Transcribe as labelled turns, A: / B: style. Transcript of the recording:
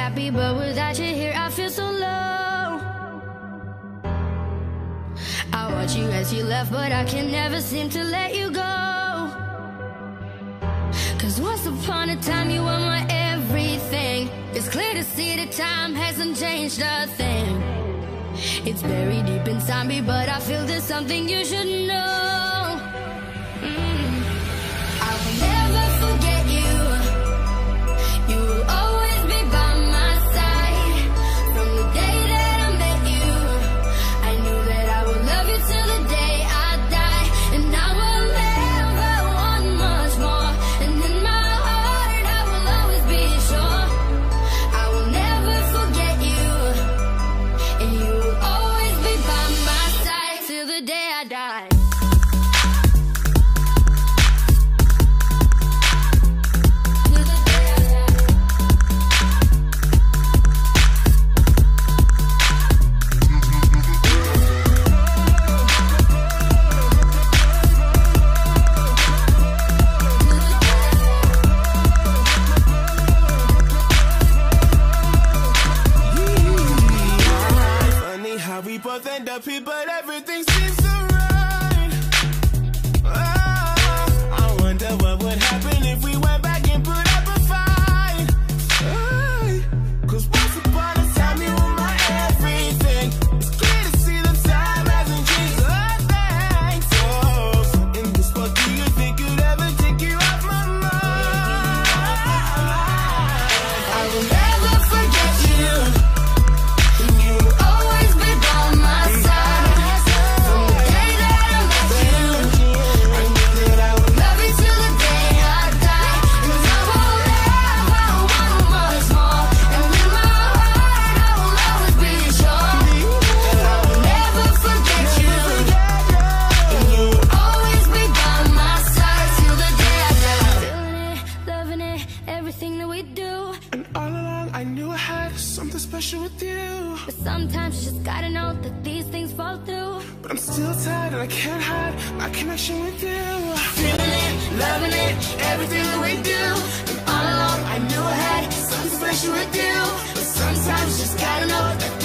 A: happy, but without you here I feel so low. I watch you as you left, but I can never seem to let you go. Cause once upon a time you were my everything. It's clear to see that time hasn't changed a thing. It's buried deep inside me, but I feel there's something you should know. I will never forget you. You will always be by my side. From the day that I met you, I knew that I would love you till the day I die. And I will never want much more. And in my heart I will always be sure I will never forget you. And you will always be by my side till the day I die.
B: We both end up here, but everything seems so right. Oh, I wonder what would happen if we went back and put up a fight. Oh, cause once upon a time you were my everything. It's clear to see that time hasn't changed a thing. So, in this world, do you think you'd ever take you off my mind? I will never forget you. You will always be by my side. From the day that I met you, I knew that I would love you till the day I die. And I will never want much more. And in my heart I will always be sure that I will never forget you. And you will always be by my side till the day I die. Feeling it, loving it, everything that we do. And all along I knew I had something special with you. But sometimes you just gotta know that these things fall through. But I'm still tired and I can't hide my connection with you. Feeling it, loving it, everything that we do. And all along I knew I had something special with you. But sometimes you just gotta know that